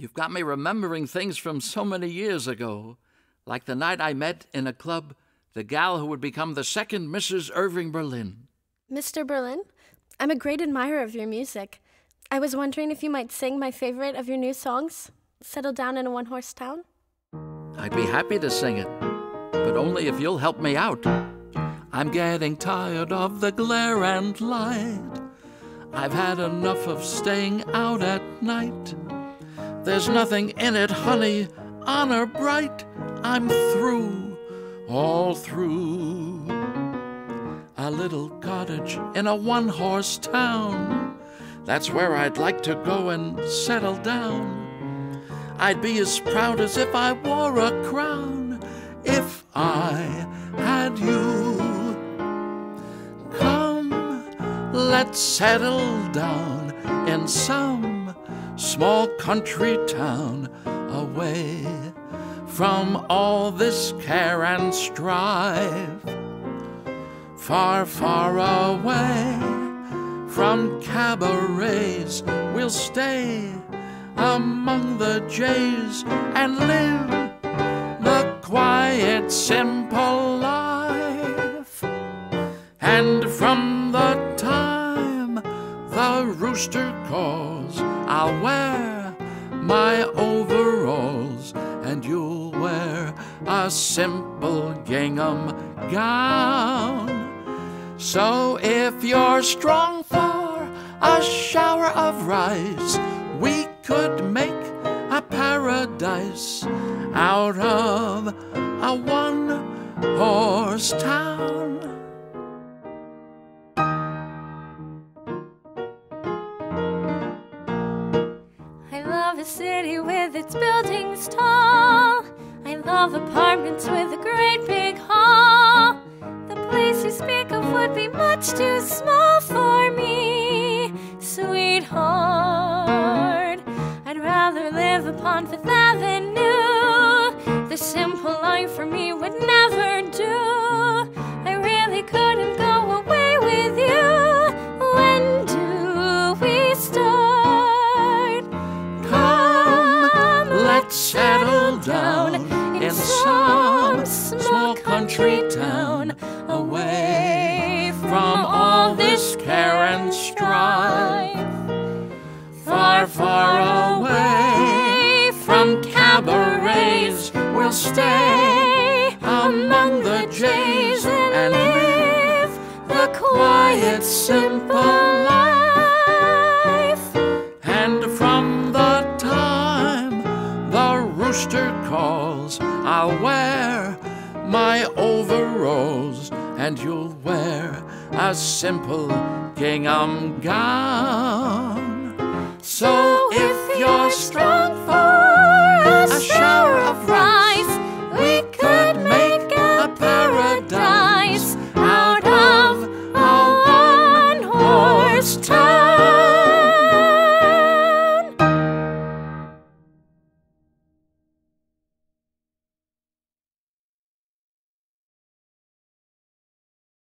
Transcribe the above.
You've got me remembering things from so many years ago, like the night I met in a club the gal who would become the second Mrs. Irving Berlin. Mr. Berlin, I'm a great admirer of your music. I was wondering if you might sing my favorite of your new songs, Settle Down in a One-Horse Town? I'd be happy to sing it, but only if you'll help me out. I'm getting tired of the glare and light. I've had enough of staying out at night. There's nothing in it, honey, honor bright. I'm through, all through. A little cottage in a one-horse town, that's where I'd like to go and settle down. I'd be as proud as if I wore a crown, if I had you. Come, let's settle down in some small country town, away from all this care and strife. Far, far away from cabarets, we'll stay among the jays and live the quiet, simple life. And from the time the rooster calls, I'll wear my overalls, and you'll wear a simple gingham gown. So if you're strong for a shower of rice, we could make a paradise out of a one-horse town. I love a city with its buildings tall. I love apartments with a great big hall. The place you speak of would be much too small for me, sweetheart. I'd rather live upon Fifth Avenue. The simple life for me would never do. I really couldn't go away with you. When do we start? Come, let's settle down in some small country town, away from all this care and strife. Far, far away from cabarets, we'll stay among the jays and live the quiet, simple life. And from the time the rooster calls, I'll wear my overalls, and you'll wear a simple gingham gown. So if you're strong